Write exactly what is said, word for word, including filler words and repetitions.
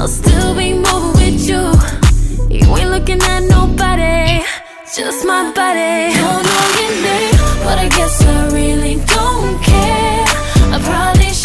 I'll still be moving with you. You ain't looking at nobody, just my body. Don't know your name,